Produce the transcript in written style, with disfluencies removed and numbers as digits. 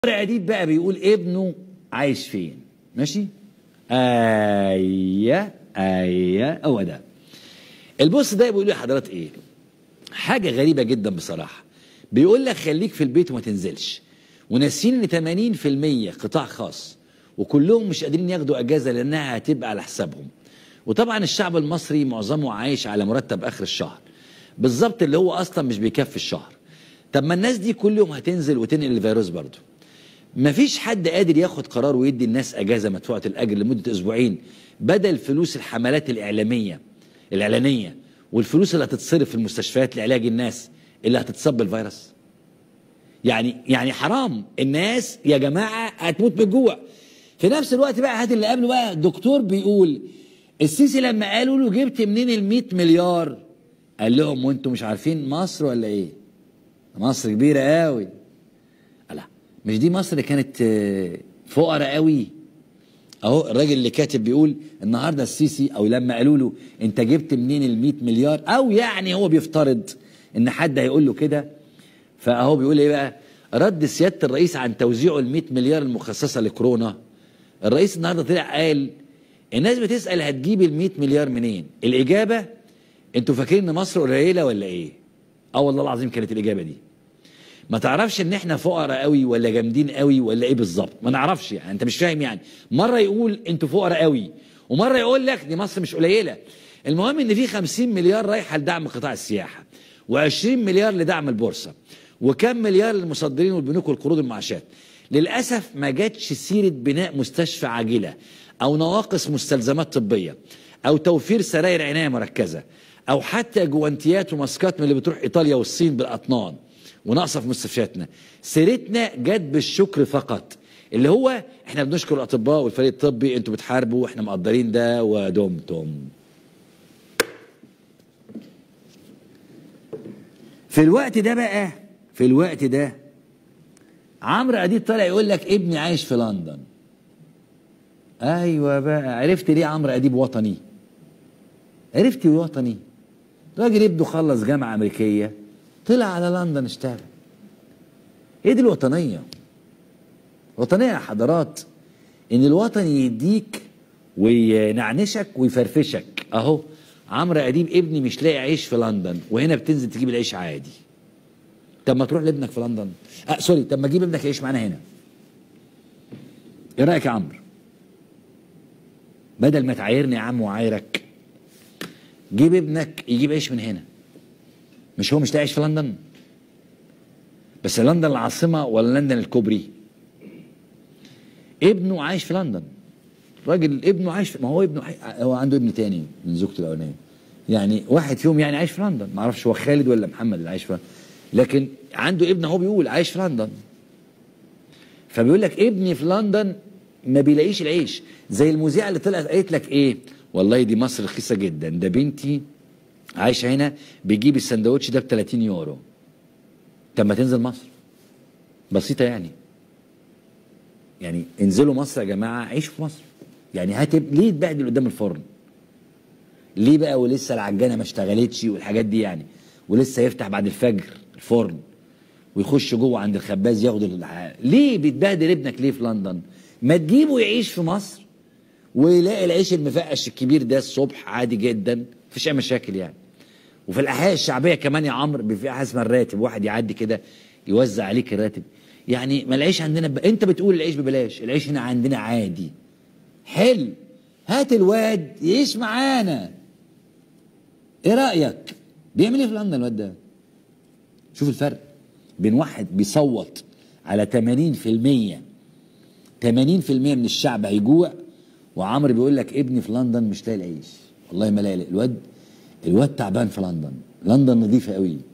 اديب بقى بيقول ابنه عايش فين. ماشي. هو ده البص ده. بيقول لحضرات ايه؟ حاجه غريبه جدا بصراحه. بيقول لك خليك في البيت وما تنزلش، وناسين ان 80% قطاع خاص وكلهم مش قادرين ياخدوا اجازه لانها هتبقى على حسابهم. وطبعا الشعب المصري معظمه عايش على مرتب اخر الشهر بالظبط، اللي هو اصلا مش بيكفي الشهر. طب ما الناس دي كل يوم هتنزل وتنقل الفيروس برضه. مفيش حد قادر ياخد قرار ويدي الناس اجازه مدفوعه الاجر لمده اسبوعين بدل فلوس الحملات الاعلانيه والفلوس اللي هتتصرف في المستشفيات لعلاج الناس اللي هتتصاب بالفيروس. يعني حرام، الناس يا جماعه هتموت من الجوع. في نفس الوقت بقى هات اللي قبله بقى، دكتور بيقول السيسي لما قالوا له جبت منين ال 100 مليار؟ قال لهم وانتم مش عارفين مصر ولا ايه؟ مصر كبيره قوي. مش دي مصر اللي كانت فقراء قوي؟ اهو الراجل اللي كاتب بيقول النهارده السيسي، او لما قالوا له انت جبت منين ال 100 مليار، او يعني هو بيفترض ان حد هيقول له كده. فاهو بيقول ايه بقى؟ رد سياده الرئيس عن توزيعه ال 100 مليار المخصصه لكورونا. الرئيس النهارده طلع قال الناس بتسال هتجيب ال 100 مليار منين؟ الاجابه انتوا فاكرين ان مصر قليله ولا ايه؟ والله العظيم كانت الاجابه دي. ما تعرفش ان احنا فقراء قوي ولا جامدين قوي ولا ايه بالظبط؟ ما نعرفش، يعني انت مش فاهم. يعني مره يقول انتوا فقراء قوي، ومره يقول لك دي مصر مش قليله. المهم ان في 50 مليار رايحه لدعم قطاع السياحه، و20 مليار لدعم البورصه، وكم مليار للمصدرين والبنوك والقروض المعاشات. للاسف ما جاتش سيره بناء مستشفى عاجله، او نواقص مستلزمات طبيه، او توفير سراير عنايه مركزه، او حتى جوانتيات وماسكات من اللي بتروح ايطاليا والصين بالاطنان وناقصه في مستشفياتنا. سيرتنا جت بالشكر فقط، اللي هو احنا بنشكر الاطباء والفريق الطبي، انتوا بتحاربوا واحنا مقدرين ده ودمتم. في الوقت ده عمرو اديب طالع يقول لك ابني عايش في لندن. ايوه بقى، عرفت ليه عمرو اديب وطني؟ عرفت ليه وطني؟ راجل ابنه خلص جامعه امريكيه، طلع على لندن اشتغل. ايه دي الوطنيه؟ وطنيه يا حضرات ان الوطن يديك وينعنشك ويفرفشك. اهو عمرو اديب ابني مش لاقي عيش في لندن، وهنا بتنزل تجيب العيش عادي. طب ما تروح لابنك في لندن. سوري، طب ما تجيب ابنك يعيش معانا هنا. ايه رايك يا عمرو؟ بدل ما تعايرني يا عم وعايرك، جيب ابنك يجيب عيش من هنا. مش هو مش لاقي عيش في لندن؟ بس لندن العاصمه ولا لندن الكوبري؟ ابنه عايش في لندن. راجل ابنه عايش ما هو ابنه هو عنده ابن تاني من زوجته الاولانيه، يعني واحد فيهم يعني عايش في لندن. ما اعرفش هو خالد ولا محمد اللي عايش في لندن، لكن عنده ابن هو بيقول عايش في لندن. فبيقول لك ابني في لندن ما بيلاقيش العيش. زي المذيعه اللي طلعت قالت لك ايه؟ والله دي مصر رخيصه جدا، ده بنتي عايشه هنا بيجيب السندوتش ده ب 30 يورو. طب ما تنزل مصر، بسيطه يعني انزلوا مصر يا جماعه، عيشوا في مصر. يعني ليه تبهدل قدام الفرن؟ ليه بقى ولسه العجانه ما اشتغلتش والحاجات دي يعني، ولسه يفتح بعد الفجر الفرن ويخش جوه عند الخباز ياخد ليه بتبهدل ابنك ليه في لندن؟ ما تجيبه يعيش في مصر ويلاقي العيش المفقش الكبير ده الصبح عادي جدا، مفيش اي مشاكل يعني. وفي الاحياء الشعبيه كمان يا عمرو في حاجه اسمها الراتب، واحد يعدي كده يوزع عليك الراتب. يعني ما العيش عندنا انت بتقول العيش ببلاش، العيش هنا عندنا عادي. حلو، هات الواد يعيش معانا. ايه رايك؟ بيعمل ايه في لندن الواد ده؟ شوف الفرق بين واحد بيصوت على 80% من الشعب هيجوع، وعمرو بيقول لك ابني في لندن مش لاقي العيش. والله ما لاقي. الواد تعبان في لندن. لندن نظيفه قوي.